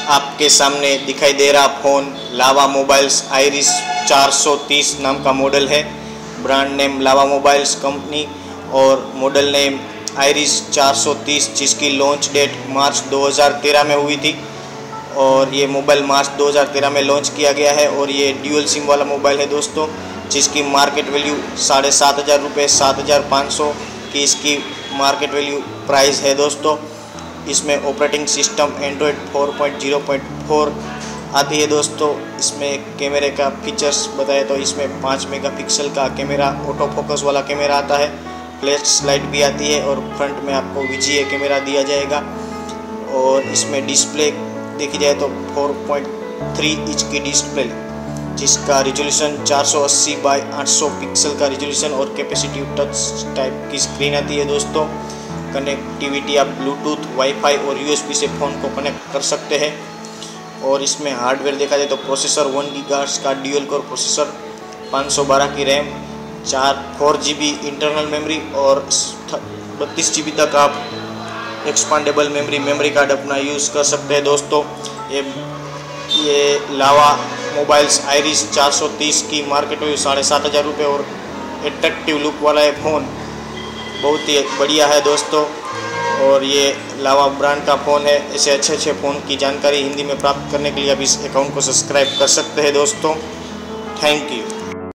आपके सामने दिखाई दे रहा फ़ोन लावा मोबाइल्स आइरिस 430 नाम का मॉडल है। Brand name Lava mobiles company और मॉडल नेम आइरिस 430, जिसकी लॉन्च डेट मार्च 2013 में हुई थी और ये मोबाइल मार्च 2013 में लॉन्च किया गया है। और ये ड्यूल सिम वाला मोबाइल है दोस्तों, जिसकी मार्केट वैल्यू 7,500 रुपये 7,500 की इसकी मार्केट वैल्यू प्राइस है दोस्तों। इसमें ऑपरेटिंग सिस्टम एंड्रॉयड 4.0.4 आती है दोस्तों। इसमें कैमरे का फीचर्स बताए तो इसमें 5 मेगापिक्सल का कैमरा ऑटो फोकस वाला कैमरा आता है, फ्लैश लाइट भी आती है और फ्रंट में आपको VGA कैमरा दिया जाएगा। और इसमें डिस्प्ले देखी जाए तो 4.3 इंच की डिस्प्ले, जिसका रिजोल्यूशन 480 बाई 800 पिक्सल का रिजोल्यूशन और कैपेसिटिव टच टाइप की स्क्रीन आती है दोस्तों। कनेक्टिविटी आप ब्लूटूथ, वाईफाई और USB से फ़ोन को कनेक्ट कर सकते हैं। और इसमें हार्डवेयर देखा जाए तो प्रोसेसर 1 गीगाहर्ट्ज़ का ड्यूल कोर प्रोसेसर, 512 की रैम, 4 GB इंटरनल मेमोरी और 32 GB तक आप एक्सपांडेबल मेमोरी कार्ड अपना यूज़ कर सकते हैं दोस्तों। ये लावा मोबाइल्स आइरिस 430 की मार्केट वैल्यू 7,500 रुपये और एट्रैक्टिव लुक वाला है फ़ोन, बहुत ही बढ़िया है दोस्तों। और ये लावा ब्रांड का फ़ोन है। ऐसे अच्छे फ़ोन की जानकारी हिंदी में प्राप्त करने के लिए आप इस अकाउंट को सब्सक्राइब कर सकते हैं दोस्तों। Thank you.